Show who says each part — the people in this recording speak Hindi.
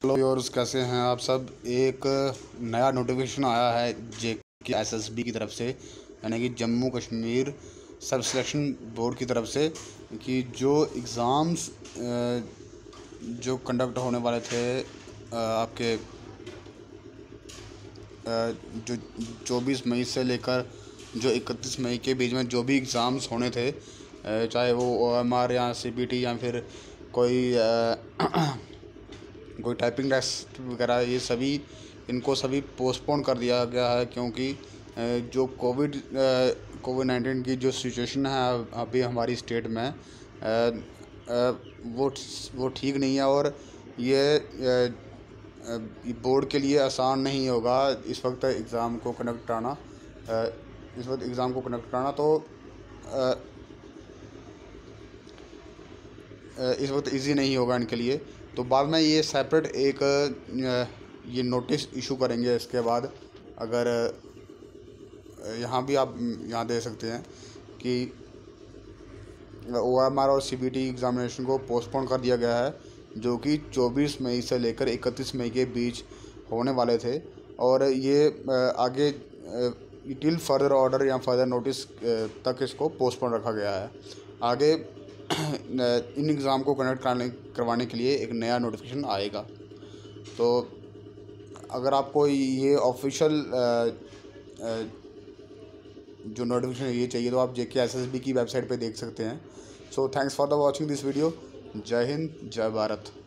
Speaker 1: हेलो व्यूअर्स, कैसे हैं आप सब। एक नया नोटिफिकेशन आया है जेके एसएसबी की तरफ से, यानी कि जम्मू कश्मीर सब सिलेक्शन बोर्ड की तरफ से, कि जो एग्ज़ाम्स जो कंडक्ट होने वाले थे आपके जो 24 मई से लेकर जो 31 मई के बीच में जो भी एग्ज़ाम्स होने थे, चाहे वो ओएमआर या सीबीटी या फिर कोई कोई टाइपिंग टेस्ट वगैरह, ये सभी इनको सभी पोस्टपोन कर दिया गया है, क्योंकि जो कोविड 19 की जो सिचुएशन है अभी हमारी स्टेट में, वो ठीक नहीं है। और ये बोर्ड के लिए आसान नहीं होगा इस वक्त एग्ज़ाम को कंडक्ट कराना। तो इस वक्त इजी नहीं होगा इनके लिए। तो बाद में ये सेपरेट एक ये नोटिस इशू करेंगे। इसके बाद अगर यहाँ भी आप यहाँ दे सकते हैं कि ओएमआर और सीबीटी एग्ज़ामिनेशन को पोस्टपोन कर दिया गया है, जो कि 24 मई से लेकर 31 मई के बीच होने वाले थे। और ये आगे टिल फर्दर ऑर्डर या फर्दर नोटिस तक इसको पोस्टपोन रखा गया है। आगे इन एग्ज़ाम को कंडक्ट करवाने के लिए एक नया नोटिफिकेशन आएगा। तो अगर आपको ये ऑफिशियल जो नोटिफिकेशन ये चाहिए, तो आप जेके एसएसबी की वेबसाइट पे देख सकते हैं। So thanks for the watching this video. जय हिंद, जय भारत।